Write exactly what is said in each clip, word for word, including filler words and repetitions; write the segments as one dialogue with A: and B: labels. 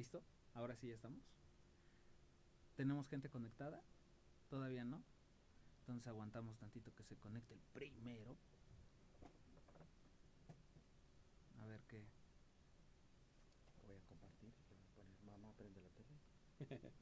A: ¿Listo? Ahora sí ya estamos. ¿Tenemos gente conectada? Todavía no. Entonces aguantamos tantito que se conecte el primero. A ver qué.
B: Voy a compartir. Voy a poner mamá, prende la tele.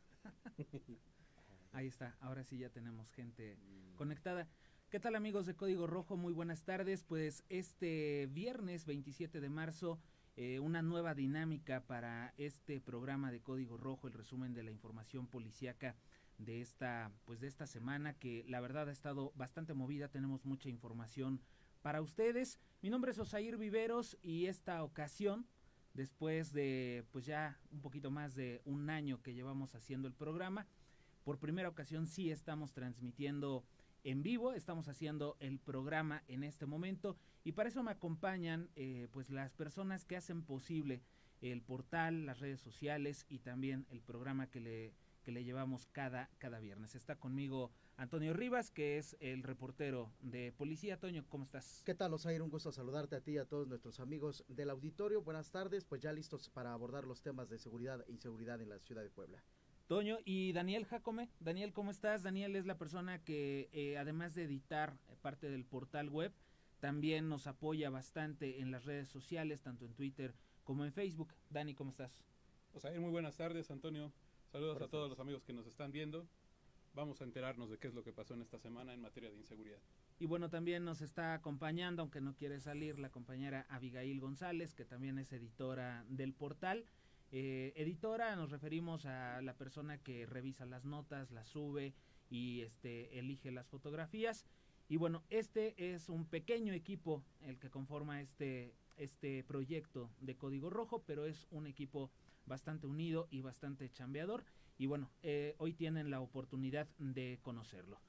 A: Ahí está, ahora sí ya tenemos gente mm. conectada. ¿Qué tal, amigos de Código Rojo? Muy buenas tardes. Pues este viernes veintisiete de marzo, eh, una nueva dinámica para este programa de Código Rojo, el resumen de la información policíaca de esta, pues de esta semana, que la verdad ha estado bastante movida. Tenemos mucha información para ustedes. Mi nombre es Osair Viveros y esta ocasión, después de pues ya un poquito más de un año que llevamos haciendo el programa, por primera ocasión sí estamos transmitiendo en vivo, estamos haciendo el programa en este momento y para eso me acompañan eh, pues las personas que hacen posible el portal, las redes sociales y también el programa que le, que le llevamos cada, cada viernes. Está conmigo Antonio Rivas, que es el reportero de Policía. Toño, ¿cómo estás?
B: ¿Qué tal, Osair? Un gusto saludarte a ti y a todos nuestros amigos del auditorio. Buenas tardes, pues ya listos para abordar los temas de seguridad e inseguridad en la ciudad de Puebla.
A: Toño, y Daniel Jacome. Daniel, ¿cómo estás? Daniel es la persona que, eh, además de editar parte del portal web, también nos apoya bastante en las redes sociales, tanto en Twitter como en Facebook. Dani, ¿cómo estás?
C: O sea, muy buenas tardes, Antonio. Saludos
B: buenas
C: a todos
B: tardes.
C: los amigos que nos están viendo. Vamos a enterarnos de qué es lo que pasó en esta semana en materia de inseguridad.
A: Y bueno, también nos está acompañando, aunque no quiere salir, la compañera Abigail González, que también es editora del portal. Eh, editora, nos referimos a la persona que revisa las notas, las sube y este elige las fotografías. Y bueno, este es un pequeño equipo el que conforma este, este proyecto de Código Rojo, pero es un equipo bastante unido y bastante chambeador. Y bueno, eh, hoy tienen la oportunidad de conocerlo.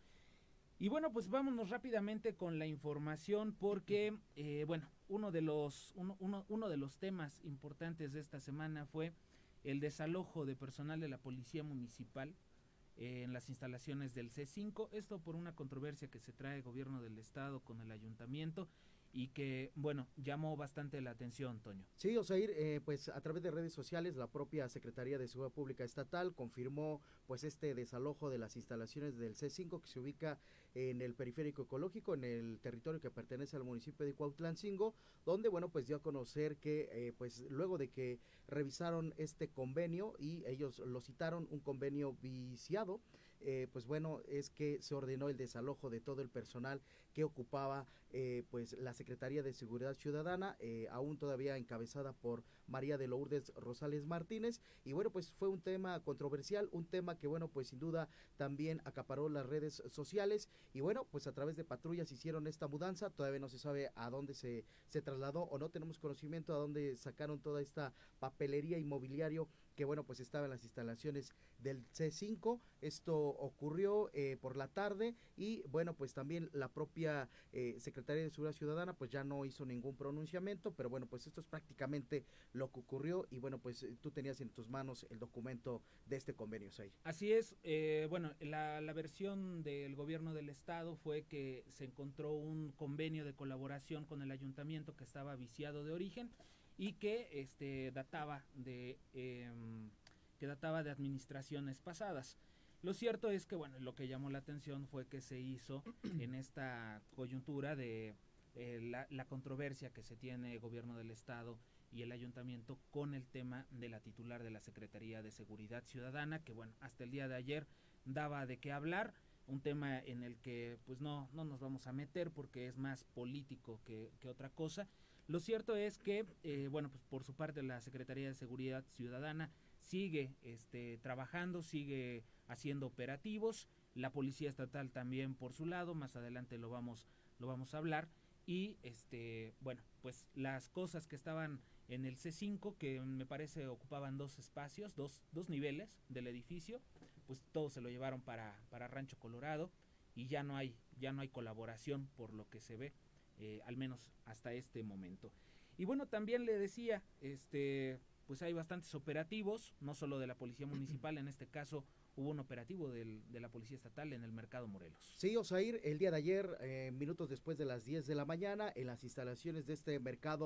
A: Y bueno, pues vámonos rápidamente con la información porque, eh, bueno, uno de los uno, uno, uno de los temas importantes de esta semana fue el desalojo de personal de la Policía Municipal eh, en las instalaciones del C cinco. Esto por una controversia que se trae el gobierno del estado con el ayuntamiento y que, bueno, llamó bastante la atención, Toño.
B: Sí, Osair, eh, pues a través de redes sociales la propia Secretaría de Seguridad Pública Estatal confirmó pues este desalojo de las instalaciones del C cinco que se ubica en el periférico ecológico, en el territorio que pertenece al municipio de Cuautlancingo, donde, bueno, pues dio a conocer que eh, pues luego de que revisaron este convenio y ellos lo citaron, un convenio viciado, eh, pues bueno, es que se ordenó el desalojo de todo el personal que ocupaba eh, pues la Secretaría de Seguridad Ciudadana, eh, aún todavía encabezada por María de Lourdes Rosales Martínez, y bueno, pues fue un tema controversial, un tema que, bueno, pues sin duda también acaparó las redes sociales, y bueno, pues a través de patrullas hicieron esta mudanza. Todavía no se sabe a dónde se, se trasladó o no tenemos conocimiento a dónde sacaron toda esta papelería inmobiliario que, bueno, pues estaba en las instalaciones del C cinco. Esto ocurrió eh, por la tarde y, bueno, pues también la propia eh, Secretaría de Seguridad Ciudadana pues ya no hizo ningún pronunciamiento, pero bueno, pues esto es prácticamente lo que ocurrió y, bueno, pues tú tenías en tus manos el documento de este convenio, Say.
A: Así es, eh, bueno, la, la versión del gobierno del estado fue que se encontró un convenio de colaboración con el ayuntamiento que estaba viciado de origen y que este databa de eh, que databa de administraciones pasadas. Lo cierto es que, bueno, lo que llamó la atención fue que se hizo en esta coyuntura de eh, la, la controversia que se tiene el gobierno del estado y el ayuntamiento con el tema de la titular de la Secretaría de Seguridad Ciudadana, que, bueno, hasta el día de ayer daba de qué hablar, un tema en el que pues no, no nos vamos a meter porque es más político que, que otra cosa. Lo cierto es que, eh, bueno, pues por su parte la Secretaría de Seguridad Ciudadana sigue este, trabajando, sigue haciendo operativos, la Policía Estatal también por su lado, más adelante lo vamos, lo vamos a hablar, y este, bueno, pues las cosas que estaban en el C cinco, que me parece ocupaban dos espacios, dos, dos niveles del edificio, pues todo se lo llevaron para, para Rancho Colorado, y ya no hay, ya no hay colaboración por lo que se ve, eh, al menos hasta este momento. Y bueno, también le decía, este, pues hay bastantes operativos, no solo de la Policía Municipal, en este caso hubo un operativo del, de la Policía Estatal en el Mercado Morelos.
B: Sí, Osair, el día de ayer, eh, minutos después de las diez de la mañana, en las instalaciones de este Mercado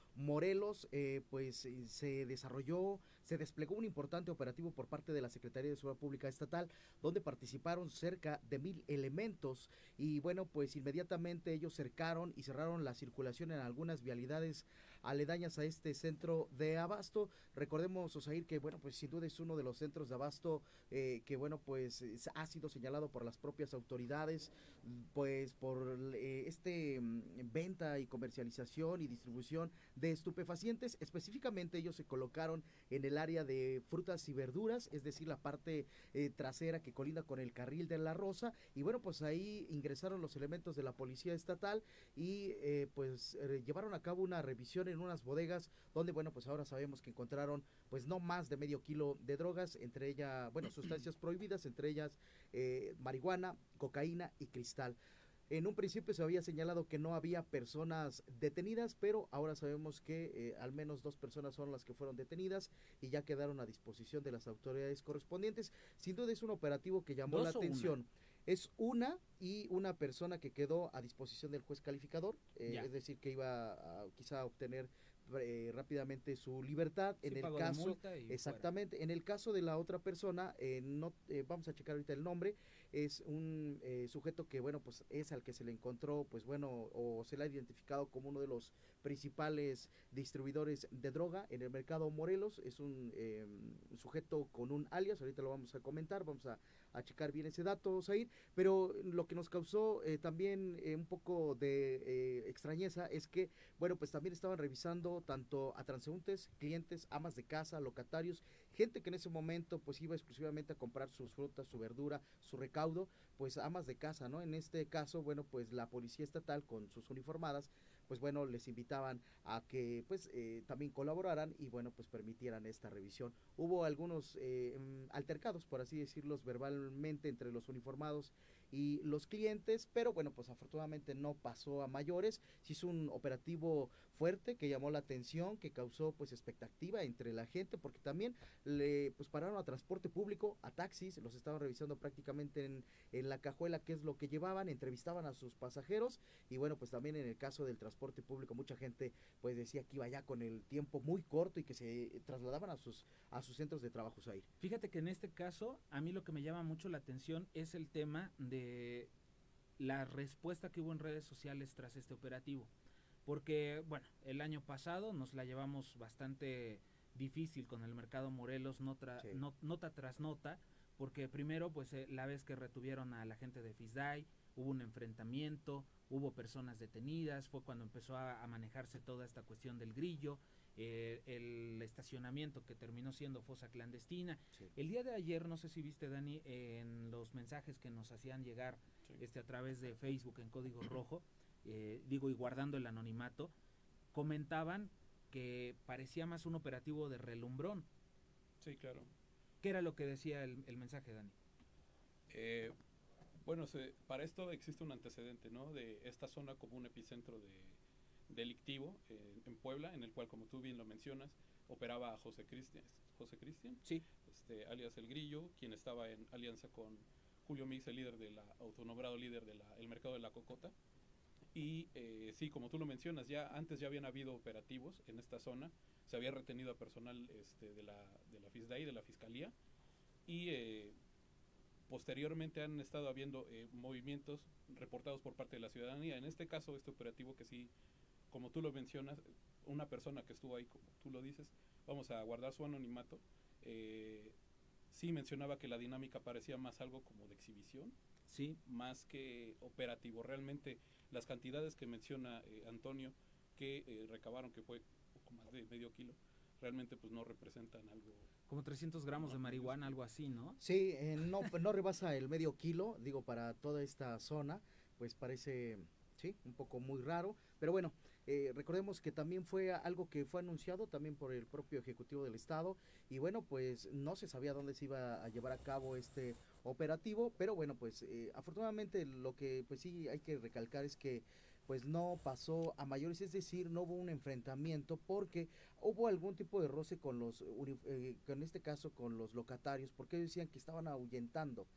B: Morelos, eh, pues eh, se desarrolló, se desplegó un importante operativo por parte de la Secretaría de Seguridad Pública Estatal, donde participaron cerca de mil elementos y bueno, pues inmediatamente ellos cercaron y cerraron la circulación en algunas vialidades aledañas a este centro de abasto. Recordemos, Osair, que bueno, pues sin duda es uno de los centros de abasto eh, que bueno, pues ha sido señalado por las propias autoridades, pues por eh, este mm, venta y comercialización y distribución de estupefacientes. Específicamente ellos se colocaron en el área de frutas y verduras, es decir, la parte eh, trasera que colinda con el carril de la Rosa, y bueno, pues ahí ingresaron los elementos de la policía estatal y eh, pues eh, llevaron a cabo una revisión en unas bodegas donde bueno, pues ahora sabemos que encontraron pues no más de medio kilo de drogas, entre ellas, bueno, sustancias prohibidas, entre ellas eh, marihuana, cocaína y cristal. En un principio se había señalado que no había personas detenidas, pero ahora sabemos que eh, al menos dos personas son las que fueron detenidas y ya quedaron a disposición de las autoridades correspondientes. Sin duda es un operativo que llamó la atención. Una? Es una y una persona que quedó a disposición del juez calificador, eh, es decir, que iba a, quizá a obtener eh, rápidamente su libertad. Sí, en el caso, exactamente, fuera. En el caso de la otra persona, eh, no eh, vamos a checar ahorita el nombre. Es un eh, sujeto que, bueno, pues es al que se le encontró, pues bueno, o se le ha identificado como uno de los principales distribuidores de droga en el mercado Morelos. Es un eh, sujeto con un alias, ahorita lo vamos a comentar, vamos a, a checar bien ese dato, Zair, pero lo que nos causó eh, también eh, un poco de eh, extrañeza es que, bueno, pues también estaban revisando tanto a transeúntes, clientes, amas de casa, locatarios, gente que en ese momento pues iba exclusivamente a comprar sus frutas, su verdura, su recaudo, pues amas de casa, ¿no? En este caso, bueno, pues la policía estatal con sus uniformadas, pues bueno, les invitaban a que pues eh, también colaboraran y bueno, pues permitieran esta revisión. Hubo algunos eh, altercados, por así decirlos, verbalmente entre los uniformados y los clientes, pero bueno, pues afortunadamente no pasó a mayores. Se hizo un operativo fuerte que llamó la atención, que causó pues expectativa entre la gente, porque también le pues pararon a transporte público, a taxis, los estaban revisando prácticamente en, en la cajuela qué es lo que llevaban, entrevistaban a sus pasajeros y bueno, pues también en el caso del transporte público mucha gente pues decía que iba ya con el tiempo muy corto y que se trasladaban a sus a sus centros de trabajo ahí.
A: Fíjate que en este caso a mí lo que me llama mucho la atención es el tema de la respuesta que hubo en redes sociales tras este operativo, porque bueno, el año pasado nos la llevamos bastante difícil con el mercado Morelos, nota, sí. not, nota tras nota, porque primero pues eh, la vez que retuvieron a la gente de FISDAI, hubo un enfrentamiento, hubo personas detenidas, fue cuando empezó a, a manejarse toda esta cuestión del grillo, eh, el estacionamiento que terminó siendo fosa clandestina. Sí. El día de ayer, no sé si viste, Dani, eh, en los mensajes que nos hacían llegar sí. este a través de Facebook en código rojo, eh, digo, y guardando el anonimato, comentaban que parecía más un operativo de relumbrón.
C: Sí, claro.
A: ¿Qué era lo que decía el, el mensaje, Dani?
C: Eh, bueno, se, para esto existe un antecedente, ¿no? De esta zona como un epicentro de delictivo eh, en Puebla, en el cual, como tú bien lo mencionas, operaba a José Cristian, José Cristian,
A: sí.
C: este, alias El Grillo, quien estaba en alianza con Julio Mix, el líder de la, autonombrado líder del de mercado de la cocota. Y eh, sí, como tú lo mencionas, ya antes ya habían habido operativos en esta zona, se había retenido a personal este, de la de la FISDAI, de la Fiscalía, y eh, posteriormente han estado habiendo eh, movimientos reportados por parte de la ciudadanía. En este caso, este operativo que sí, como tú lo mencionas, una persona que estuvo ahí, como tú lo dices, vamos a guardar su anonimato, eh, sí mencionaba que la dinámica parecía más algo como de exhibición,
A: sí,
C: más que operativo. Realmente las cantidades que menciona eh, Antonio, que eh, recabaron, que fue poco más de medio kilo, realmente pues no representan algo.
A: Como trescientos gramos no, de marihuana, algo así, ¿no?
B: Sí, eh, no, no rebasa el medio kilo, digo, para toda esta zona, pues parece, sí, un poco muy raro, pero bueno, eh, recordemos que también fue algo que fue anunciado también por el propio Ejecutivo del Estado, y bueno, pues no se sabía dónde se iba a llevar a cabo este operativo, pero bueno, pues eh, afortunadamente lo que pues sí hay que recalcar es que pues no pasó a mayores, es decir, no hubo un enfrentamiento porque hubo algún tipo de roce con los, eh, en este caso con los locatarios, porque decían que estaban ahuyentando.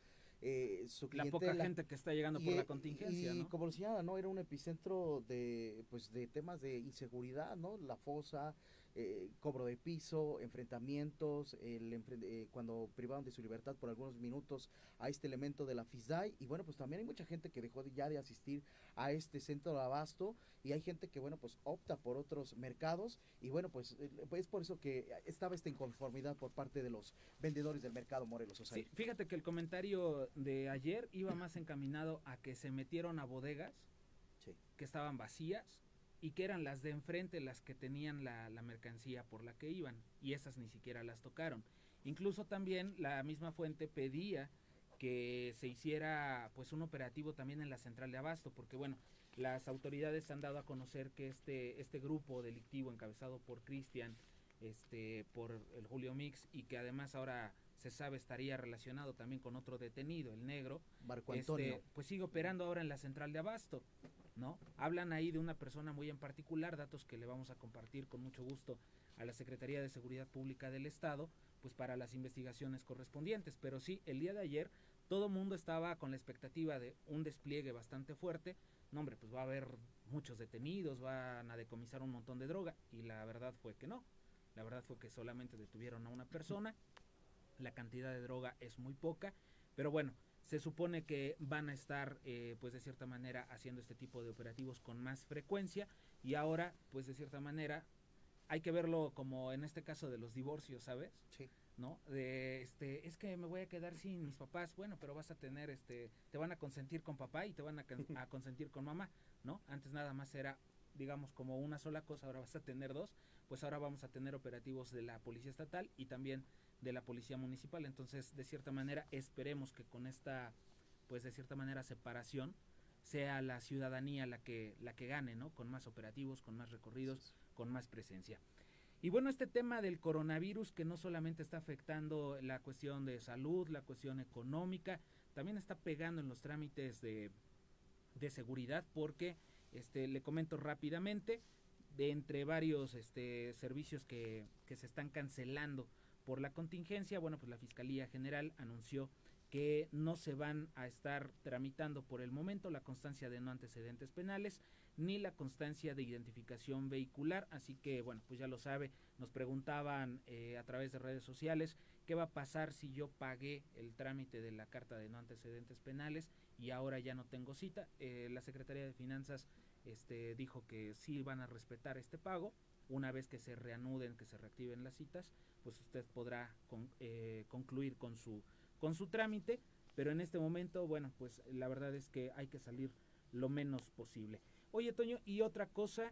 B: eh, su
A: La
B: clientela.
A: poca gente que está llegando
B: y,
A: por la contingencia,
B: y
A: ¿no?
B: como lo señala, ¿no? Era un epicentro de, pues, de temas de inseguridad, ¿no? La fosa, eh, cobro de piso, enfrentamientos, el enfren- eh, cuando privaron de su libertad por algunos minutos a este elemento de la FISDAI, y bueno, pues también hay mucha gente que dejó de, ya de asistir a este centro de abasto, y hay gente que, bueno, pues opta por otros mercados, y bueno, pues eh, es por eso que estaba esta inconformidad por parte de los vendedores del mercado Morelos. O sea,
A: Sí, fíjate que el comentario de ayer iba más encaminado a que se metieron a bodegas
B: sí.
A: que estaban vacías y que eran las de enfrente las que tenían la, la mercancía por la que iban, y esas ni siquiera las tocaron. Incluso también la misma fuente pedía que se hiciera pues un operativo también en la central de abasto, porque bueno, las autoridades han dado a conocer que este, este grupo delictivo encabezado por Cristian, este, por el Julio Mix, y que además ahora se sabe estaría relacionado también con otro detenido, el negro,
B: Marco Antonio.
A: este, pues sigue operando ahora en la central de abasto, ¿no? Hablan ahí de una persona muy en particular, datos que le vamos a compartir con mucho gusto a la Secretaría de Seguridad Pública del Estado, pues para las investigaciones correspondientes. Pero sí, el día de ayer todo el mundo estaba con la expectativa de un despliegue bastante fuerte. No, hombre, pues va a haber muchos detenidos, van a decomisar un montón de droga, y la verdad fue que no. La verdad fue que solamente detuvieron a una persona, la cantidad de droga es muy poca, pero bueno, se supone que van a estar, eh, pues de cierta manera, haciendo este tipo de operativos con más frecuencia, y ahora, pues de cierta manera, hay que verlo como en este caso de los divorcios, ¿sabes?
B: Sí.
A: ¿No? De, este, es que me voy a quedar sin mis papás, bueno, pero vas a tener, este, te van a consentir con papá y te van a, a consentir con mamá, ¿no? Antes nada más era, digamos, como una sola cosa, ahora vas a tener dos, pues ahora vamos a tener operativos de la Policía Estatal y también de la Policía Municipal. Entonces, de cierta manera, esperemos que con esta, pues de cierta manera, separación, sea la ciudadanía la que, la que gane, ¿no? Con más operativos, con más recorridos, con más presencia. Y bueno, este tema del coronavirus, que no solamente está afectando la cuestión de salud, la cuestión económica, también está pegando en los trámites de, de seguridad, porque este, le comento rápidamente, de entre varios este, servicios que, que se están cancelando por la contingencia, bueno, pues la Fiscalía General anunció que no se van a estar tramitando por el momento la constancia de no antecedentes penales ni la constancia de identificación vehicular, así que bueno, pues ya lo sabe, nos preguntaban eh, a través de redes sociales qué va a pasar si yo pagué el trámite de la carta de no antecedentes penales y ahora ya no tengo cita. Eh, la Secretaría de Finanzas este, dijo que sí van a respetar este pago. Una vez que se reanuden, que se reactiven las citas, pues usted podrá con, eh, concluir con su con su trámite, pero en este momento, bueno, pues la verdad es que hay que salir lo menos posible. Oye, Toño, y otra cosa,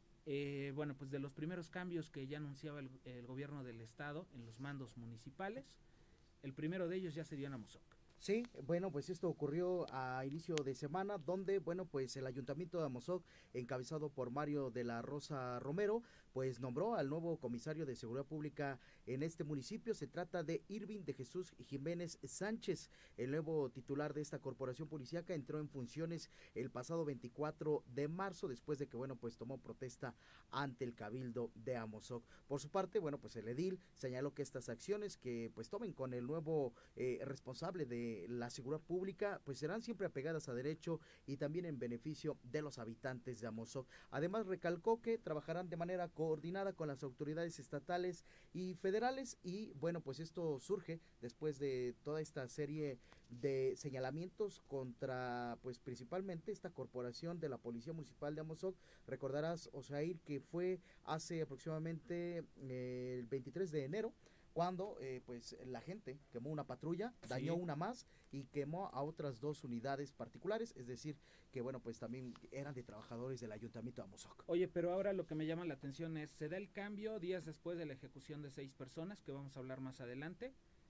A: eh, bueno, pues de los primeros cambios que ya anunciaba el, el gobierno del estado en los mandos municipales, el primero de ellos ya se dio en Amozoc.
B: Sí, bueno, pues esto ocurrió a inicio de semana, donde, bueno, pues el Ayuntamiento de Amozoc, encabezado por Mario de la Rosa Romero, pues nombró al nuevo comisario de Seguridad Pública en este municipio. Se trata de Irving de Jesús Jiménez Sánchez, el nuevo titular de esta corporación policíaca. Entró en funciones el pasado veinticuatro de marzo, después de que, bueno, pues tomó protesta ante el Cabildo de Amozoc. Por su parte, bueno, pues el edil señaló que estas acciones que pues tomen con el nuevo eh, responsable de la seguridad pública, pues serán siempre apegadas a derecho y también en beneficio de los habitantes de Amozoc. Además, recalcó que trabajarán de manera coordinada con las autoridades estatales y federales, y bueno, pues esto surge después de toda esta serie de señalamientos contra, pues principalmente esta corporación de la Policía Municipal de Amozoc. Recordarás, Osair, que fue hace aproximadamente eh, el veintitrés de enero, cuando eh, pues la gente quemó una patrulla, dañó
A: Sí.
B: una más y quemó a otras dos unidades particulares, es decir, que bueno, pues también eran de trabajadores del Ayuntamiento de Amozoc.
A: Oye, pero ahora lo que me llama la atención es, se da el cambio días después de la ejecución de seis personas, que vamos a hablar más adelante,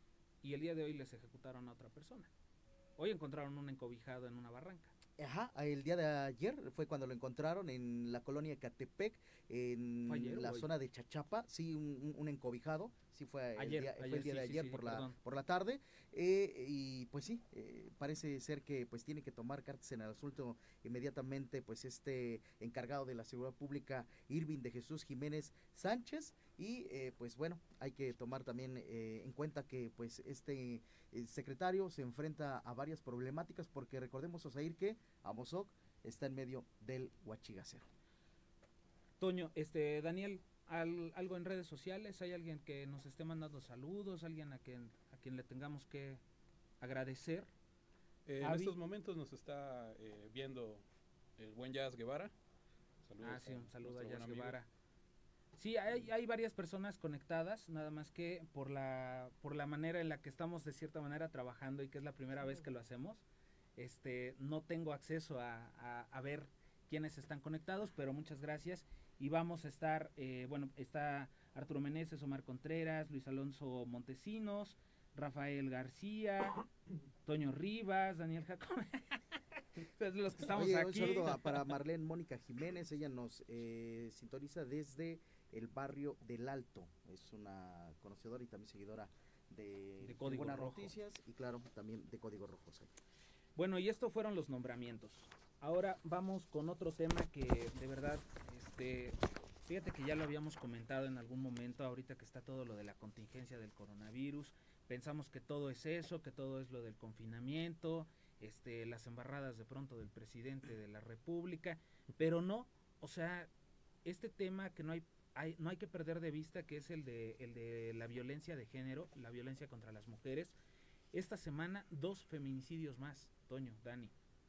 A: y el día de hoy les ejecutaron a otra persona. Hoy encontraron un encobijado en una barranca.
B: Ajá, el día de ayer fue cuando lo encontraron en la colonia Catepec, en
A: ¿Fue ayer o
B: la
A: hoy?
B: zona de Chachapa, sí, un, un, un encobijado, sí fue
A: ayer,
B: el día,
A: ayer,
B: fue el día
A: sí,
B: de
A: sí,
B: ayer
A: sí,
B: por la
A: perdón.
B: por la tarde, eh, y pues sí, eh, parece ser que pues tiene que tomar cartas en el asunto inmediatamente pues este encargado de la seguridad pública, Irving de Jesús Jiménez Sánchez, y eh, pues bueno, hay que tomar también eh, en cuenta que pues este eh, secretario se enfrenta a varias problemáticas, porque recordemos, Osair, que Amozoc está en medio del huachigacero.
A: Toño, este, Daniel, al, algo en redes sociales, ¿hay alguien que nos esté mandando saludos, alguien a quien, a quien le tengamos que agradecer?
C: Eh, en
A: Avi.
C: estos momentos nos está eh, viendo el buen Jazz Guevara. Saludos
A: Ah, sí, un saludo a
C: nuestro buen
A: Jazz
C: amigo.
A: Guevara. Sí, hay, hay varias personas conectadas, nada más que por la, por la manera en la que estamos de cierta manera trabajando, y que es la primera vez que lo hacemos, este, no tengo acceso a, a, a ver quiénes están conectados, pero muchas gracias. Y vamos a estar, eh, bueno, está Arturo Meneses, Omar Contreras, Luis Alonso Montesinos, Rafael García, Toño Rivas, Daniel Jacob. Los que estamos
B: Oye,
A: aquí.
B: un saludo a, para Marlene Mónica Jiménez, ella nos eh, sintoniza desde el barrio del Alto, es una conocedora y también seguidora de,
A: De Código
B: Buenas
A: Rojo.
B: Noticias, y claro, también de Código Rojo. Sí.
A: Bueno, y estos fueron los nombramientos. Ahora vamos con otro tema que de verdad, este, fíjate que ya lo habíamos comentado en algún momento, ahorita que está todo lo de la contingencia del coronavirus, pensamos que todo es eso, que todo es lo del confinamiento, este, las embarradas de pronto del presidente de la República, pero no, o sea, este tema que no hay, hay no hay que perder de vista, que es el de, el de la violencia de género, la violencia contra las mujeres. Esta semana dos feminicidios más, Toño, Dani.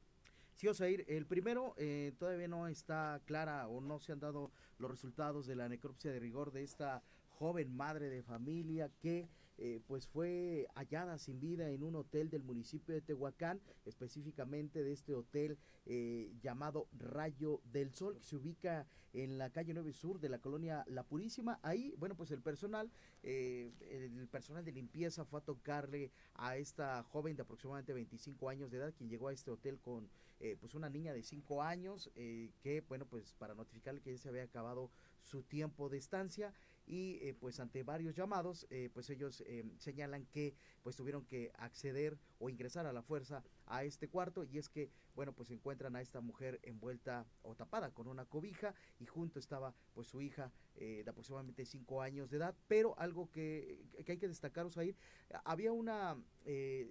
B: Sí, Osair, el primero eh, todavía no está clara o no se han dado los resultados de la necropsia de rigor de esta joven madre de familia que eh, pues fue hallada sin vida en un hotel del municipio de Tehuacán, específicamente de este hotel eh, llamado Rayo del Sol, que se ubica en la calle nueve Sur de la colonia La Purísima. Ahí, bueno, pues el personal, eh, el personal de limpieza fue a tocarle a esta joven de aproximadamente veinticinco años de edad, quien llegó a este hotel con eh, pues una niña de cinco años, eh, que bueno, pues para notificarle que ya se había acabado su tiempo de estancia, y eh, pues ante varios llamados, eh, pues ellos eh, señalan que pues tuvieron que acceder o ingresar a la fuerza a este cuarto, y es que bueno, pues encuentran a esta mujer envuelta o tapada con una cobija, y junto estaba pues su hija eh, de aproximadamente cinco años de edad. Pero algo que, que hay que destacar, Osair, había una eh,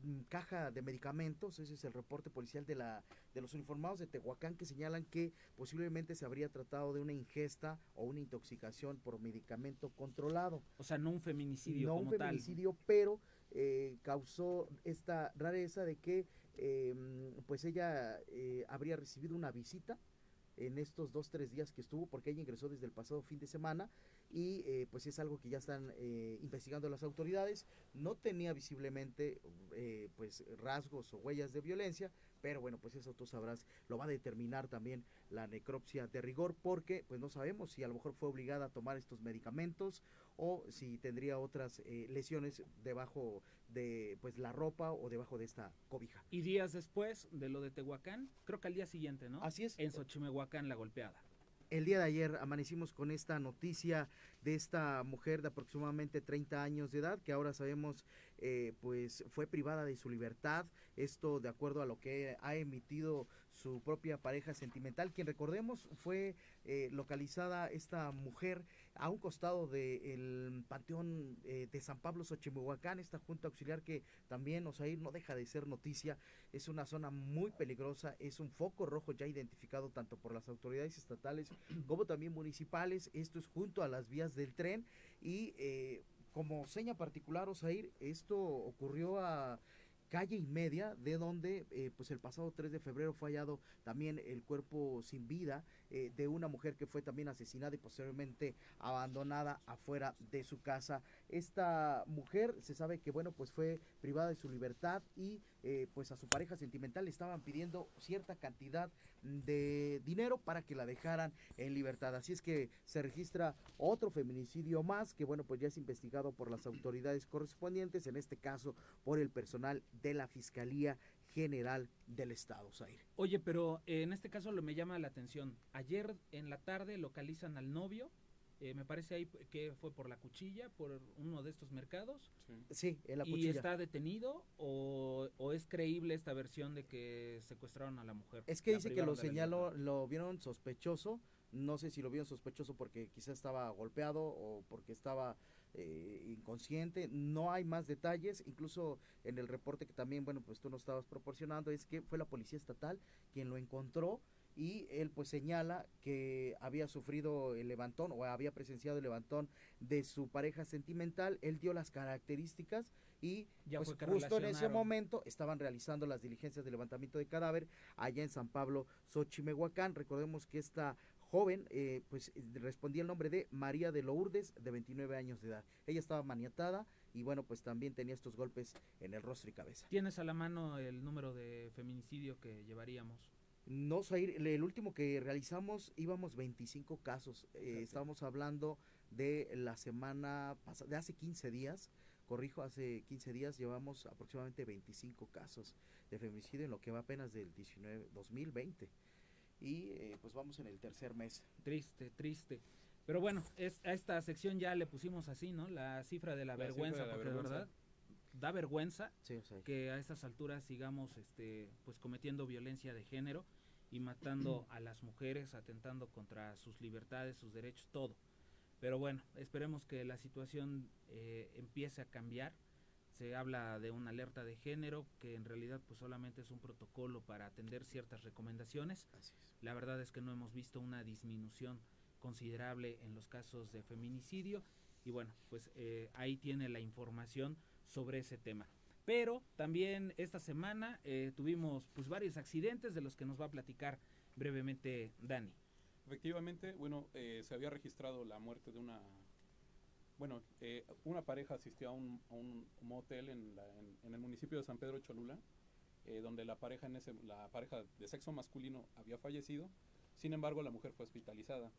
B: caja de medicamentos, ese es el reporte policial de la de los uniformados de Tehuacán, que señalan que posiblemente se habría tratado de una ingesta o una intoxicación por medicamento controlado.
A: O sea, no un feminicidio
B: no
A: como
B: un feminicidio, tal. Pero eh, causó esta rareza de que eh, pues ella eh, habría recibido una visita en estos dos, tres días que estuvo, porque ella ingresó desde el pasado fin de semana, y eh, pues es algo que ya están eh, investigando las autoridades. No tenía visiblemente eh, pues rasgos o huellas de violencia, pero bueno, pues eso tú sabrás, lo va a determinar también la necropsia de rigor, porque pues no sabemos si a lo mejor fue obligada a tomar estos medicamentos o si tendría otras eh, lesiones debajo de pues la ropa o debajo de esta cobija.
A: Y días después de lo de Tehuacán, creo que al día siguiente, ¿no?
B: Así es.
A: En Xochimehuacán la golpeada.
B: El día de ayer amanecimos con esta noticia de esta mujer de aproximadamente treinta años de edad, que ahora sabemos eh, pues fue privada de su libertad, esto de acuerdo a lo que ha emitido su propia pareja sentimental, quien recordemos fue eh, localizada esta mujer a un costado del panteón eh, de San Pablo Xochimehuacán, esta junta auxiliar que también, Osair, no deja de ser noticia. Es una zona muy peligrosa, es un foco rojo ya identificado tanto por las autoridades estatales como también municipales. Esto es junto a las vías del tren, y eh, como seña particular, Osair, esto ocurrió a calle y media de donde eh, pues el pasado tres de febrero fue hallado también el cuerpo sin vida eh, de una mujer que fue también asesinada y posteriormente abandonada afuera de su casa. Esta mujer se sabe que bueno, pues fue privada de su libertad, y eh, pues a su pareja sentimental le estaban pidiendo cierta cantidad de dinero para que la dejaran en libertad. Así es que se registra otro feminicidio más, que bueno, pues ya es investigado por las autoridades correspondientes, en este caso por el personal de la Fiscalía General del Estado, Zair.
A: Oye, pero eh, en este caso lo me llama la atención. Ayer en la tarde localizan al novio eh, me parece ahí que fue por la cuchilla, por uno de estos mercados.
C: Sí.
B: Sí, en la
A: ¿Y
B: cuchilla.
A: está detenido o, o es creíble esta versión de que secuestraron a la mujer?
B: Es que
A: la
B: dice que
A: privaron
B: lo
A: de la
B: señaló,
A: libertad?
B: lo vieron sospechoso, no sé si lo vieron sospechoso porque quizá estaba golpeado o porque estaba eh, inconsciente, no hay más detalles, incluso en el reporte que también, bueno, pues tú nos estabas proporcionando, es que fue la policía estatal quien lo encontró y él pues señala que había sufrido el levantón o había presenciado el levantón de su pareja sentimental, él dio las características y
A: Ya
B: pues
A: fue que
B: justo en ese
A: relacionaron.
B: momento estaban realizando las diligencias de levantamiento de cadáver allá en San Pablo, Xochimehuacán. Recordemos que esta joven eh, pues respondía el nombre de María de Lourdes, de veintinueve años de edad. Ella estaba maniatada y bueno, pues también tenía estos golpes en el rostro y cabeza.
A: ¿Tienes a la mano el número de feminicidio que llevaríamos?
B: No, Zair, el último que realizamos íbamos veinticinco casos, eh, estábamos hablando de la semana pasada, de hace quince días, corrijo, hace quince días llevamos aproximadamente veinticinco casos de feminicidio en lo que va apenas del diecinueve, dos mil veinte y eh, pues vamos en el tercer mes.
A: Triste, triste. Pero bueno, es, a esta sección ya le pusimos así, ¿no? La cifra de la,
C: La cifra
A: vergüenza,
C: de la
A: porque
C: vergüenza.
A: de verdad da vergüenza
B: Sí, o sea,
A: que a estas alturas sigamos este pues cometiendo violencia de género y matando a las mujeres, atentando contra sus libertades, sus derechos, todo. Pero bueno, esperemos que la situación eh, empiece a cambiar. Se habla de una alerta de género que en realidad pues solamente es un protocolo para atender ciertas recomendaciones.
B: así es.
A: La verdad es que no hemos visto una disminución considerable en los casos de feminicidio y bueno, pues eh, ahí tiene la información sobre ese tema. Pero también esta semana eh, tuvimos pues varios accidentes de los que nos va a platicar brevemente Dani.
C: Efectivamente, bueno, eh, se había registrado la muerte de una, bueno, eh, una pareja asistió a un, a un motel en, la, en, en el municipio de San Pedro Cholula, eh, donde la pareja, en ese, la pareja de sexo masculino había fallecido, sin embargo la mujer fue hospitalizada.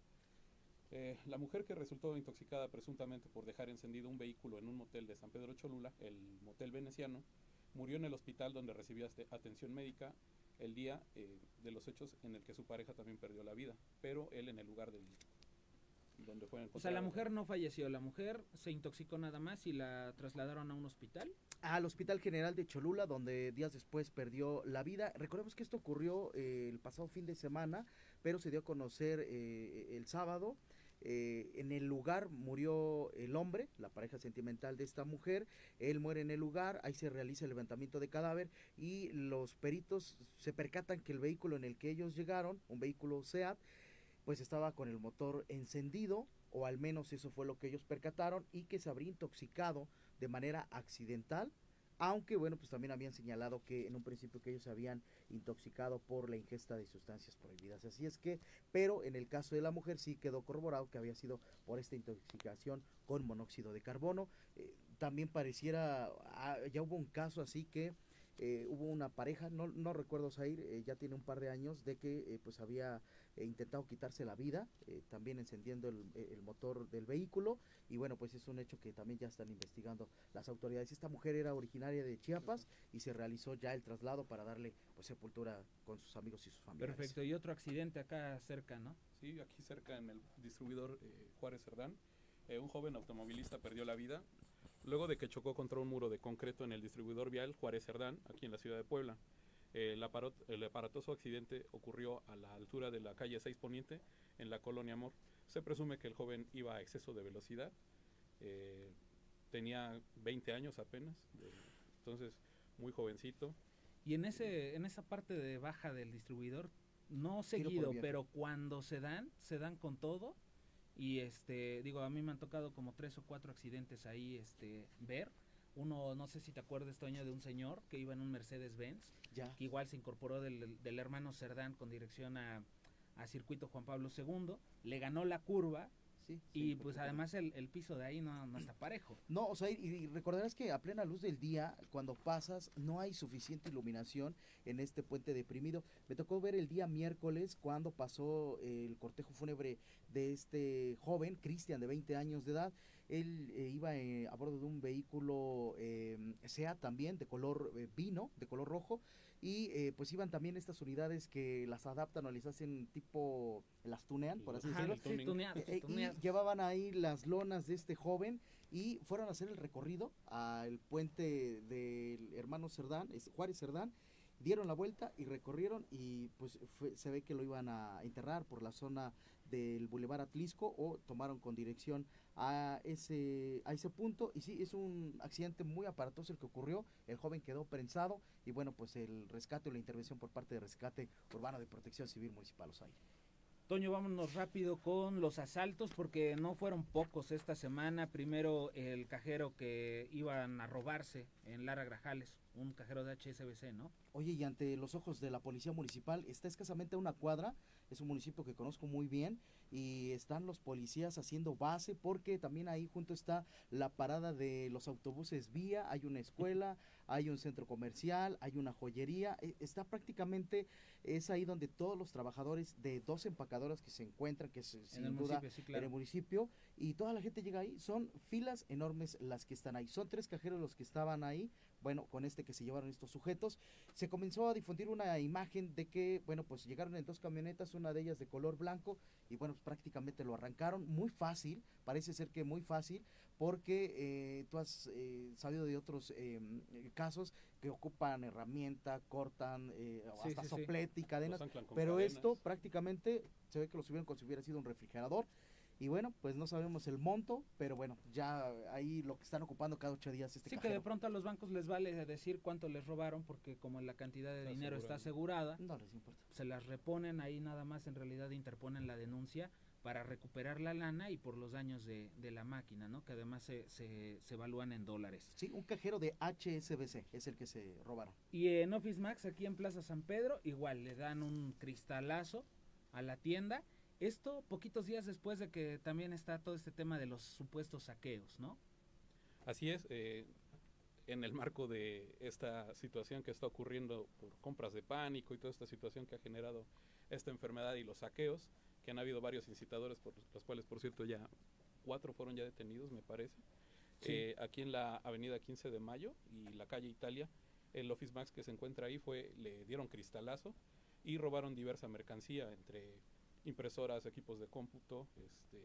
C: Eh, la mujer, que resultó intoxicada presuntamente por dejar encendido un vehículo en un motel de San Pedro Cholula, el motel veneciano, murió en el hospital donde recibía atención médica el día eh, de los hechos, en el que su pareja también perdió la vida, pero él en el lugar del, donde fue encontrada.
A: O sea, la mujer no falleció, la mujer se intoxicó nada más y la trasladaron a un hospital.
B: Al Hospital General de Cholula, donde días después perdió la vida. Recordemos que esto ocurrió eh, el pasado fin de semana, pero se dio a conocer eh, el sábado. Eh, en el lugar murió el hombre, la pareja sentimental de esta mujer. Él muere en el lugar, ahí se realiza el levantamiento de cadáver y los peritos se percatan que el vehículo en el que ellos llegaron, un vehículo SEAT, pues estaba con el motor encendido, o al menos eso fue lo que ellos percataron, y que se habría intoxicado de manera accidental, aunque bueno, pues también habían señalado que en un principio que ellos se habían intoxicado por la ingesta de sustancias prohibidas. Así es que, pero en el caso de la mujer sí quedó corroborado que había sido por esta intoxicación con monóxido de carbono. Eh, también pareciera, ah, ya hubo un caso así que eh, hubo una pareja, no, no recuerdo, Zair, eh, ya tiene un par de años, de que eh, pues había eh, intentado quitarse la vida, eh, también encendiendo el, el motor del vehículo, y bueno, pues es un hecho que también ya están investigando las autoridades. Esta mujer era originaria de Chiapas y se realizó ya el traslado para darle pues sepultura con sus amigos y sus familiares.
A: Perfecto, y otro accidente acá cerca, ¿no?
C: Sí, aquí cerca en el distribuidor eh, Juárez Cerdán, eh, un joven automovilista perdió la vida luego de que chocó contra un muro de concreto en el distribuidor vial Juárez Cerdán, aquí en la ciudad de Puebla. Eh, el, aparat el aparatoso accidente ocurrió a la altura de la calle seis Poniente, en la colonia Amor. Se presume que el joven iba a exceso de velocidad, eh, tenía veinte años apenas, de, entonces muy jovencito.
A: Y en ese en esa parte de baja del distribuidor, no
B: Tiro por
A: seguido,
B: viaje.
A: pero cuando se dan, se dan con todo. Y este, digo, a mí me han tocado como tres o cuatro accidentes ahí este ver. Uno, no sé si te acuerdas, Toño, de un señor que iba en un Mercedes Benz,
B: Ya.
A: que igual se incorporó del, del hermano Cerdán con dirección a, a Circuito Juan Pablo segundo, le ganó la curva.
B: Sí,
A: Y
B: sí,
A: pues además el, el piso de ahí no, no está parejo.
B: No, o sea, y, y recordarás que a plena luz del día, cuando pasas, no hay suficiente iluminación en este puente deprimido. Me tocó ver el día miércoles cuando pasó eh, el cortejo fúnebre de este joven, Cristian, de veinte años de edad. Él eh, iba eh, a bordo de un vehículo eh, SEAT también, de color eh, vino, de color rojo. y eh, pues iban también estas unidades que las adaptan o les hacen tipo, las tunean, por así
A: Ajá,
B: decirlo.
C: el
A: sí,
C: tuning.
A: tuneados,
B: Eh,
A: tuneados.
B: y llevaban ahí las lonas de este joven y fueron a hacer el recorrido al puente del hermano Cerdán, es Juárez Cerdán, dieron la vuelta y recorrieron y pues fue, se ve que lo iban a enterrar por la zona del Boulevard Atlisco o tomaron con dirección a ese a ese punto y sí, es un accidente muy aparatoso el que ocurrió, el joven quedó prensado y bueno, pues el rescate o la intervención por parte de Rescate Urbano de Protección Civil Municipal Osaire.
A: Toño, vámonos rápido con los asaltos porque no fueron pocos esta semana. Primero el cajero que iban a robarse en Lara Grajales, un cajero de H S B C, ¿no?
B: Oye, y ante los ojos de la policía municipal, está escasamente a una cuadra, es un municipio que conozco muy bien, y están los policías haciendo base, porque también ahí junto está la parada de los autobuses vía, hay una escuela, hay un centro comercial, hay una joyería, e- está prácticamente, es ahí donde todos los trabajadores de dos empacadoras que se encuentran, que es, sin
A: en el
B: duda
A: municipio, sí,
B: en
A: claro.
B: el municipio, y toda la gente llega ahí, son filas enormes las que están ahí, son tres cajeros los que estaban ahí, bueno, con este que se llevaron estos sujetos, se comenzó a difundir una imagen de que, bueno, pues llegaron en dos camionetas, una de ellas de color blanco, y bueno, pues prácticamente lo arrancaron, muy fácil, parece ser que muy fácil, porque eh, tú has eh, sabido de otros eh, casos que ocupan herramienta, cortan, eh,
A: Sí,
B: hasta
A: sí, sí.
B: soplete y cadenas,
C: Los anclan con
B: pero
C: cadenas.
B: esto prácticamente se ve que lo subieron como si hubiera sido un refrigerador. Y bueno, pues no sabemos el monto, pero bueno, ya ahí lo que están ocupando cada ocho días este
A: Sí, que
B: cajero.
A: de pronto a los bancos les vale decir cuánto les robaron porque como la cantidad de
C: Está
A: dinero está
C: asegurado.
A: asegurada,
B: No les importa.
A: se las reponen ahí nada más, en realidad interponen la denuncia para recuperar la lana y por los daños de, de la máquina, ¿no? Que además se, se, se evalúan en dólares.
B: Sí, un cajero de H S B C es el que se robaron.
A: Y en Office Max, aquí en Plaza San Pedro, igual le dan un cristalazo a la tienda. Esto poquitos días después de que también está todo este tema de los supuestos saqueos, ¿no?
C: Así es, eh, en el marco de esta situación que está ocurriendo por compras de pánico y toda esta situación que ha generado esta enfermedad y los saqueos, que han habido varios incitadores, por los cuales, por cierto, ya cuatro fueron ya detenidos, me parece.
A: Sí.
C: Eh, aquí en la avenida quince de mayo y la calle Italia, el Office Max que se encuentra ahí fue, le dieron cristalazo y robaron diversa mercancía, entre impresoras, equipos de cómputo. Este,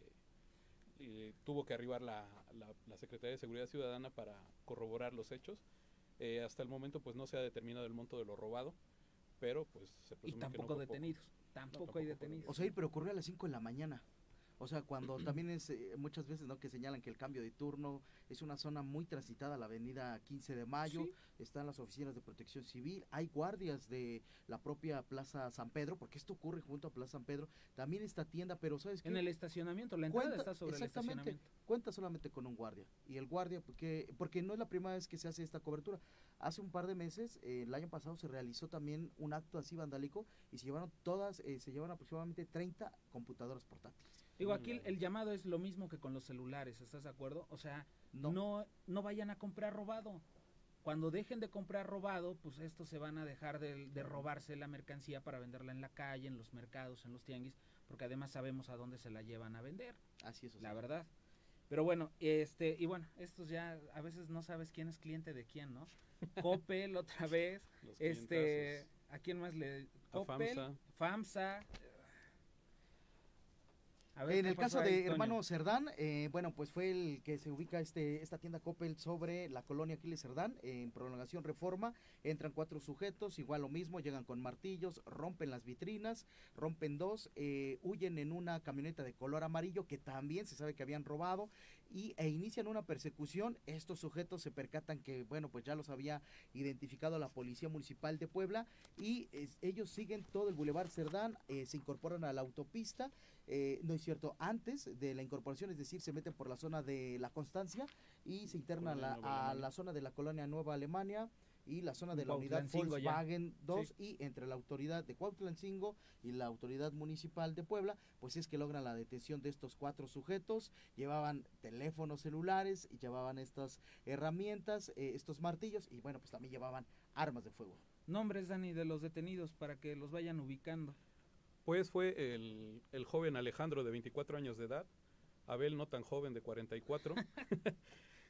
C: y tuvo que arribar la, la, la Secretaría de Seguridad Ciudadana para corroborar los hechos. Eh, hasta el momento pues no se ha determinado el monto de lo robado, pero pues se
A: Y
C: presume
A: tampoco
C: que no fue
A: detenidos,
C: poco.
A: tampoco,
C: tampoco
A: hay
C: fue
A: detenidos.
B: O sea, pero ocurrió a las cinco de la mañana. O sea, cuando también es eh, muchas veces, ¿no?, que señalan que el cambio de turno es una zona muy transitada, la avenida quince de mayo,
A: Sí.
B: están las oficinas de protección civil, hay guardias de la propia Plaza San Pedro, porque esto ocurre junto a Plaza San Pedro, también esta tienda, pero ¿sabes qué?
A: En el estacionamiento, la entrada
B: Cuenta-
A: está sobre el
B: exactamente,
A: estacionamiento.
B: cuenta solamente con un guardia, y el guardia, porque, porque no es la primera vez que se hace esta cobertura, hace un par de meses, eh, el año pasado se realizó también un acto así vandálico, y se llevaron todas, eh, se llevaron aproximadamente treinta computadoras portátiles.
A: Digo, aquí el, el llamado es lo mismo que con los celulares, ¿estás de acuerdo? O sea,
B: No.
A: no, no vayan a comprar robado. Cuando dejen de comprar robado, pues estos se van a dejar de, de robarse la mercancía para venderla en la calle, en los mercados, en los tianguis, porque además sabemos a dónde se la llevan a vender,
B: Así es, o
A: la
B: sea,
A: verdad. Pero bueno, este, y bueno, estos ya a veces no sabes quién es cliente de quién, ¿no? Coppel otra vez,
C: Los
A: este,
C: clientazos.
A: ¿a quién más le?
C: A
A: Coppel,
C: FAMSA.
A: FAMSA. A ver,
B: En
A: ¿qué
B: el
A: pasó
B: caso
A: ahí,
B: de
A: Toño?
B: hermano Cerdán, eh, bueno, pues fue el que se ubica este esta tienda Coppel sobre la colonia Aquiles Cerdán, en prolongación Reforma, entran cuatro sujetos, igual lo mismo, llegan con martillos, rompen las vitrinas, rompen dos, eh, huyen en una camioneta de color amarillo que también se sabe que habían robado, y e inician una persecución. Estos sujetos se percatan que, bueno, pues ya los había identificado la Policía Municipal de Puebla, y es, ellos siguen todo el Boulevard Cerdán, eh, se incorporan a la autopista. Eh, no es cierto, antes de la incorporación, es decir, se meten por la zona de La Constancia y se internan a
C: Colonia
B: la,
C: Nueva
B: a
C: Alemania.
B: la zona de la colonia Nueva Alemania y la zona de la unidad
A: Cuautlancingo ya.
B: Volkswagen dos, y entre la autoridad de Cuautlancingo y la autoridad municipal de Puebla, pues es que logran la detención de estos cuatro sujetos. Llevaban teléfonos celulares y llevaban estas herramientas, eh, estos martillos, y bueno, pues también llevaban armas de fuego.
A: Nombres, Dani, de los detenidos para que los vayan ubicando.
C: Pues fue el, el joven Alejandro de veinticuatro años de edad, Abel no tan joven de cuarenta y cuatro,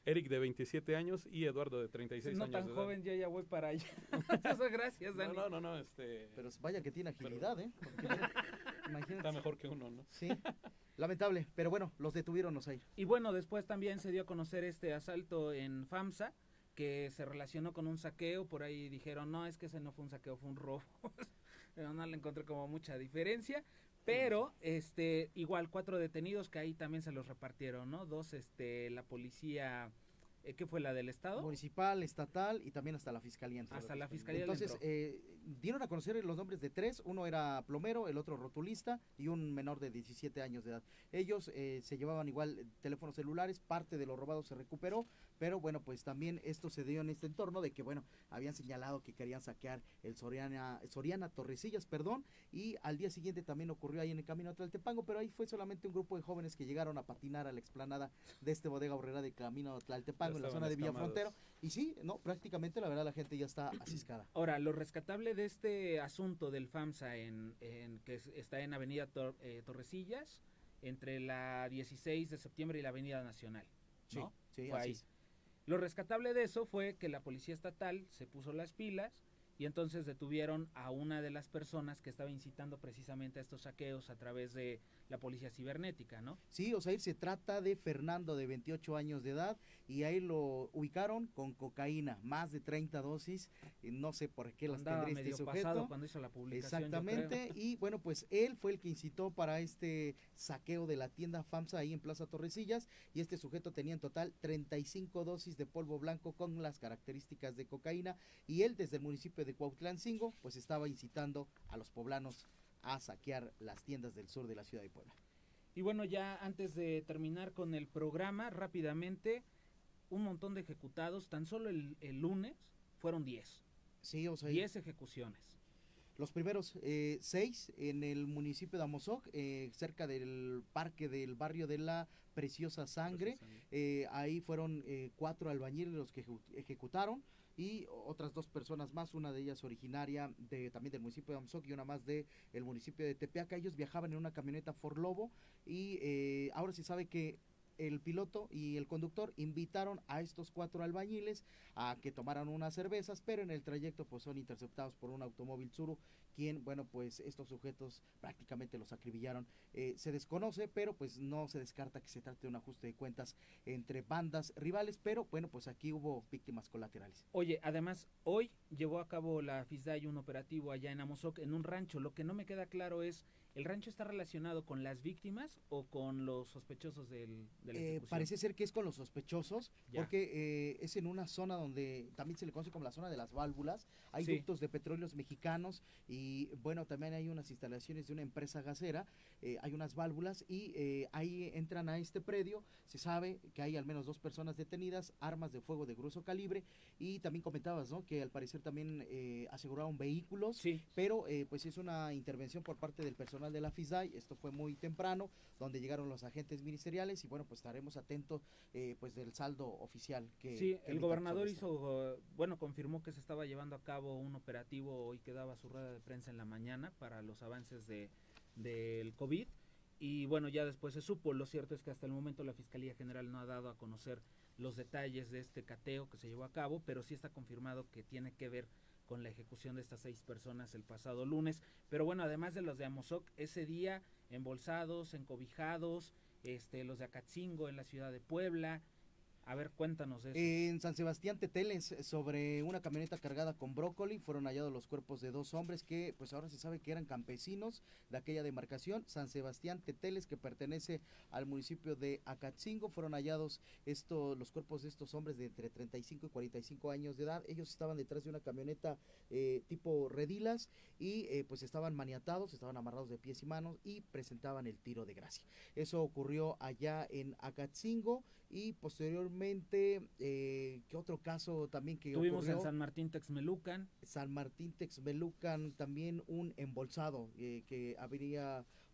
C: Eric de veintisiete años y Eduardo de treinta y seis
A: no
C: años.
A: No tan
C: de edad.
A: joven, yo ya voy para allá. Gracias, Dani.
C: No, no, no, no, este...
B: Pero vaya que tiene agilidad, ¿eh? Porque ya, imagínate.
C: Está mejor que uno, ¿no?
B: Sí, lamentable, pero bueno, los detuvieron, Osair.
A: Y bueno, después también se dio a conocer este asalto en FAMSA, que se relacionó con un saqueo. Por ahí dijeron, no, es que ese no fue un saqueo, fue un robo. Pero no le encontré como mucha diferencia. Pero, este, igual cuatro detenidos que ahí también se los repartieron, ¿no? Dos, este, la policía, eh, ¿qué fue la del estado?
B: Municipal, estatal y también hasta la fiscalía. entró
A: Hasta la
B: fiscalía.
A: fiscalía.
B: Entonces, eh, dieron a conocer los nombres de tres, uno era plomero, el otro rotulista y un menor de diecisiete años de edad. Ellos eh, se llevaban igual teléfonos celulares, parte de lo robado se recuperó, pero bueno, pues también esto se dio en este entorno de que, bueno, habían señalado que querían saquear el Soriana, Soriana Torrecillas, perdón, y al día siguiente también ocurrió ahí en el camino a Tlaltepango, pero ahí fue solamente un grupo de jóvenes que llegaron a patinar a la explanada de este bodega horrera de camino a Tlaltepango, en la zona de Villa Frontero, y sí, no, prácticamente la verdad la gente ya está aciscada.
A: Ahora, lo rescatable de este asunto del FAMSA en, en que es, está en Avenida Tor, eh, Torrecillas, entre la dieciséis de septiembre y la Avenida Nacional, ¿no?
B: Sí, sí,
A: fue
B: así
A: ahí.
B: es.
A: Lo rescatable de eso fue que la policía estatal se puso las pilas y entonces detuvieron a una de las personas que estaba incitando precisamente a estos saqueos a través de la policía cibernética, ¿no?
B: Sí, Osair, se trata de Fernando, de veintiocho años de edad, y ahí lo ubicaron con cocaína, más de treinta dosis, y no sé por qué las
A: Andaba
B: tendría este
A: medio
B: sujeto.
A: pasado cuando hizo la publicación,
B: Exactamente, y bueno, pues él fue el que incitó para este saqueo de la tienda FAMSA ahí en Plaza Torrecillas, y este sujeto tenía en total treinta y cinco dosis de polvo blanco con las características de cocaína, y él desde el municipio de Cuautlancingo, pues estaba incitando a los poblanos a saquear las tiendas del sur de la ciudad de Puebla.
A: Y bueno, ya antes de terminar con el programa, rápidamente, un montón de ejecutados, tan solo el, el lunes fueron diez.
B: Sí, o sea,
A: diez ejecuciones.
B: Los primeros eh, seis en el municipio de Amozoc, eh, cerca del parque del barrio de la Preciosa Sangre. Eh, ahí fueron eh, cuatro albañiles los que ejecutaron y otras dos personas más, una de ellas originaria de también del municipio de Amozoc y una más de el municipio de Tepeaca. Ellos viajaban en una camioneta Ford Lobo y eh, ahora se sabe que el piloto y el conductor invitaron a estos cuatro albañiles a que tomaran unas cervezas, pero en el trayecto pues son interceptados por un automóvil Tsuru, quien, bueno, pues estos sujetos prácticamente los acribillaron. Eh, se desconoce, pero pues no se descarta que se trate de un ajuste de cuentas entre bandas rivales, pero bueno, pues aquí hubo víctimas colaterales.
A: Oye, además, hoy llevó a cabo la FISDAI un operativo allá en Amozoc, en un rancho. Lo que no me queda claro es, ¿el rancho está relacionado con las víctimas o con los sospechosos del, de la ejecución?
B: Eh, parece ser que es con los sospechosos,
A: ya.
B: porque eh, es en una zona donde también se le conoce como la zona de las válvulas. Hay
A: sí.
B: ductos de petróleos mexicanos y bueno, también hay unas instalaciones de una empresa gasera, eh, hay unas válvulas y eh, ahí entran a este predio. Se sabe que hay al menos dos personas detenidas, armas de fuego de grueso calibre, y también comentabas, ¿no?, que al parecer también eh, aseguraron vehículos,
A: sí.
B: pero eh, pues es una intervención por parte del personal de la FISDAI. Esto fue muy temprano, donde llegaron los agentes ministeriales y bueno, pues estaremos atentos eh, pues del saldo oficial que
A: sí,
B: que
A: el gobernador
B: esto.
A: hizo, bueno, confirmó que se estaba llevando a cabo un operativo hoy que daba su rueda de prensa en la mañana para los avances de del COVID y bueno, ya después se supo. Lo cierto es que hasta el momento la Fiscalía General no ha dado a conocer los detalles de este cateo que se llevó a cabo, pero sí está confirmado que tiene que ver con la ejecución de estas seis personas el pasado lunes. Pero bueno, además de los de Amozoc, ese día embolsados, encobijados, este, los de Acatzingo en la ciudad de Puebla. A ver, cuéntanos eso.
B: En San Sebastián Teteles, sobre una camioneta cargada con brócoli, fueron hallados los cuerpos de dos hombres que pues ahora se sabe que eran campesinos de aquella demarcación. San Sebastián Teteles, que pertenece al municipio de Acatzingo, fueron hallados estos, los cuerpos de estos hombres de entre treinta y cinco y cuarenta y cinco años de edad. Ellos estaban detrás de una camioneta eh, tipo redilas y eh, pues estaban maniatados, estaban amarrados de pies y manos y presentaban el tiro de gracia. Eso ocurrió allá en Acatzingo. Y posteriormente, eh, ¿qué otro caso también que
A: tuvimos
B: ocurrió?
A: en San Martín Texmelucan?
B: San Martín Texmelucan, también un embolsado eh, que habría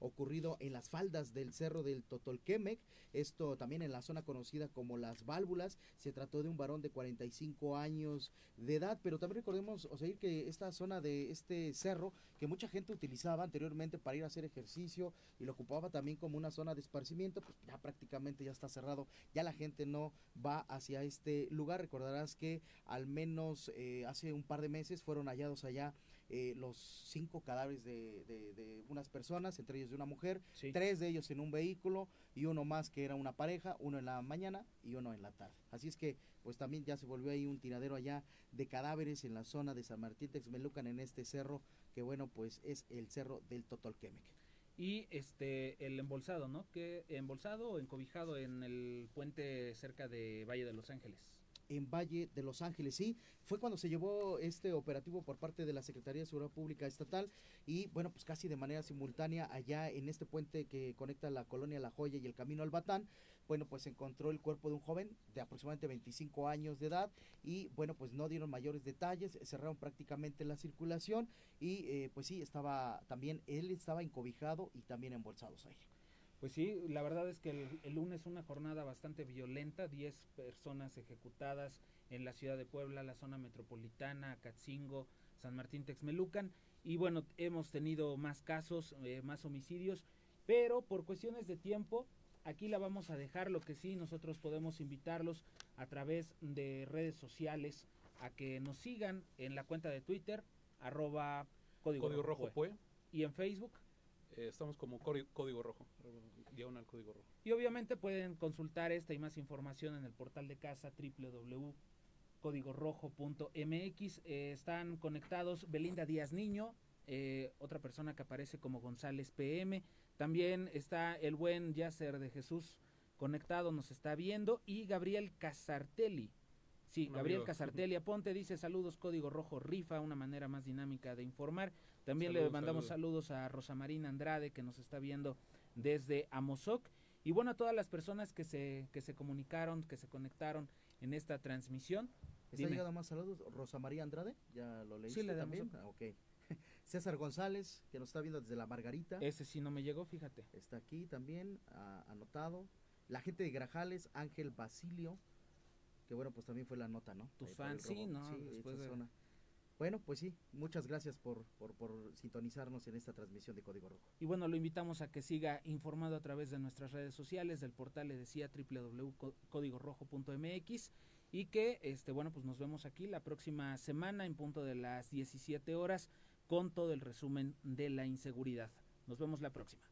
B: ocurrido en las faldas del cerro del Totolquemec, esto también en la zona conocida como Las Válvulas. Se trató de un varón de cuarenta y cinco años de edad, pero también recordemos, o sea, que esta zona de este cerro, que mucha gente utilizaba anteriormente para ir a hacer ejercicio y lo ocupaba también como una zona de esparcimiento, pues ya prácticamente ya está cerrado, ya la gente no va hacia este lugar. Recordarás que al menos eh, hace un par de meses fueron hallados allá eh, los cinco cadáveres de, de, de unas personas, entre ellos de una mujer, sí. tres de ellos en un vehículo y uno más que era una pareja, uno en la mañana y uno en la tarde. Así es que pues también ya se volvió ahí un tiradero allá de cadáveres en la zona de San Martín Texmelucan, en este cerro que bueno pues es el cerro del Totolquemec.
A: Y este el embolsado, ¿no? Que embolsado o encobijado en el puente cerca de Valle de Los Ángeles.
B: En Valle de Los Ángeles, sí, fue cuando se llevó este operativo por parte de la Secretaría de Seguridad Pública Estatal y bueno, pues casi de manera simultánea allá en este puente que conecta la colonia La Joya y el Camino al Batán, bueno, pues se encontró el cuerpo de un joven de aproximadamente veinticinco años de edad y bueno, pues no dieron mayores detalles, cerraron prácticamente la circulación y eh, pues sí, estaba también, él estaba encobijado y también embolsados ahí.
A: Pues sí, la verdad es que el, el lunes una jornada bastante violenta, diez personas ejecutadas en la ciudad de Puebla, la zona metropolitana, Acatzingo, San Martín Texmelucan, y bueno, hemos tenido más casos, eh, más homicidios, pero por cuestiones de tiempo, aquí la vamos a dejar. Lo que sí, nosotros podemos invitarlos a través de redes sociales a que nos sigan en la cuenta de Twitter, arroba Código,
C: Código Rojo Pue,
A: y en Facebook.
C: Eh, estamos como Código Rojo, diagonal Código Rojo.
A: Y obviamente pueden consultar esta y más información en el portal de casa doble u doble u doble u punto código rojo punto m x. Eh, están conectados Belinda Díaz Niño, eh, otra persona que aparece como González P M. También está el buen Yasser de Jesús conectado, nos está viendo. Y Gabriel Casartelli. Sí, Un Gabriel amigo. Casartelli Aponte dice: saludos, Código Rojo rifa, una manera más dinámica de informar. También saludos, le mandamos saludos. saludos a Rosa Marina Andrade, que nos está viendo desde Amozoc. Y bueno, a todas las personas que se, que se comunicaron, que se conectaron en esta transmisión.
B: ¿Está llegando más saludos? Rosa María Andrade, ¿ya lo leíste?
A: Sí, le
B: también. Ah, ok. César González, que nos está viendo desde La Margarita.
A: Ese sí no me llegó, fíjate.
B: Está aquí también, ah, anotado. La gente de Grajales, Ángel Basilio, que bueno, pues también fue la nota, ¿no?
A: Tus fans, sí, ¿no?
B: Sí, después de... zona. Bueno, pues sí, muchas gracias por, por, por sintonizarnos en esta transmisión de Código Rojo.
A: Y bueno, lo invitamos a que siga informado a través de nuestras redes sociales, del portal, le decía, doble u doble u doble u punto código rojo punto m x, y que, este bueno, pues nos vemos aquí la próxima semana en punto de las diecisiete horas con todo el resumen de la inseguridad. Nos vemos la próxima.